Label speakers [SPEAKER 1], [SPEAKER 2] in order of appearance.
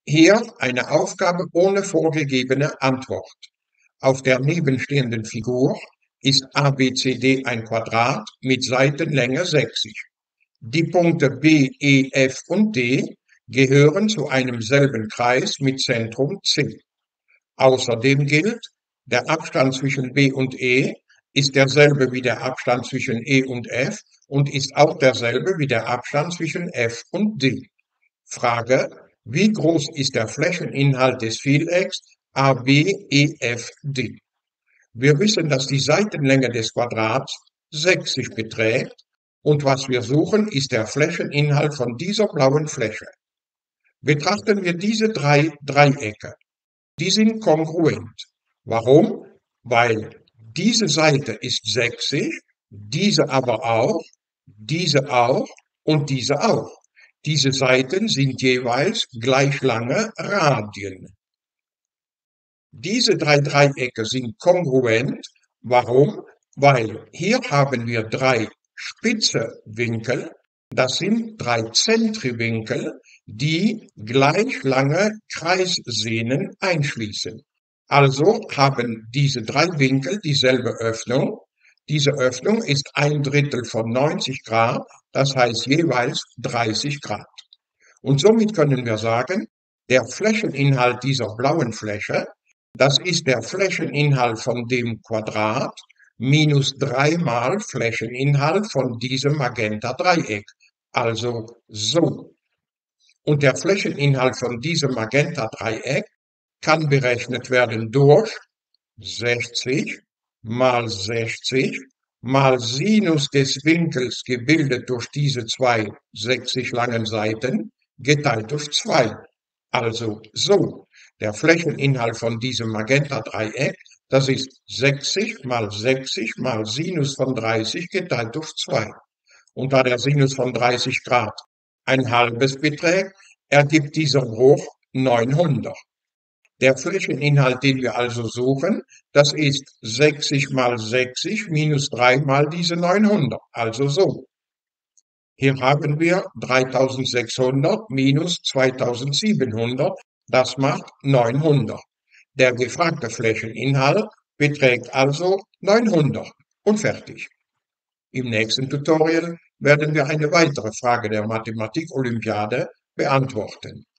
[SPEAKER 1] Hier eine Aufgabe ohne vorgegebene Antwort. Auf der nebenstehenden Figur ist ABCD ein Quadrat mit Seitenlänge 60. Die Punkte B, E, F und D gehören zu einem selben Kreis mit Zentrum C. Außerdem gilt, der Abstand zwischen B und E ist derselbe wie der Abstand zwischen E und F und ist auch derselbe wie der Abstand zwischen F und D. Frage: Wie groß ist der Flächeninhalt des Vielecks ABEFD? Wir wissen, dass die Seitenlänge des Quadrats 60 beträgt und was wir suchen, ist der Flächeninhalt von dieser blauen Fläche. Betrachten wir diese drei Dreiecke. Die sind kongruent. Warum? Weil diese Seite ist 60, diese aber auch, diese auch und diese auch. Diese Seiten sind jeweils gleich lange Radien. Diese drei Dreiecke sind kongruent. Warum? Weil hier haben wir drei spitze Winkel, das sind drei Zentriwinkel, die gleich lange Kreissehnen einschließen. Also haben diese drei Winkel dieselbe Öffnung. Diese Öffnung ist 1/3 von 90 Grad, das heißt jeweils 30 Grad. Und somit können wir sagen, der Flächeninhalt dieser blauen Fläche, das ist der Flächeninhalt von dem Quadrat minus 3 mal Flächeninhalt von diesem Magenta-Dreieck, also so. Und der Flächeninhalt von diesem Magenta-Dreieck kann berechnet werden durch 60 mal 60 mal Sinus des Winkels gebildet durch diese zwei 60 langen Seiten geteilt durch 2. Also so. Der Flächeninhalt von diesem Magenta-Dreieck, das ist 60 mal 60 mal Sinus von 30 geteilt durch 2. Und da der Sinus von 30 Grad ein halbes beträgt, ergibt dieser Bruch 900. Der Flächeninhalt, den wir also suchen, das ist 60 mal 60 minus 3 mal diese 900, also so. Hier haben wir 3600 minus 2700, das macht 900. Der gefragte Flächeninhalt beträgt also 900 und fertig. Im nächsten Tutorial werden wir eine weitere Frage der Mathematik-Olympiade beantworten.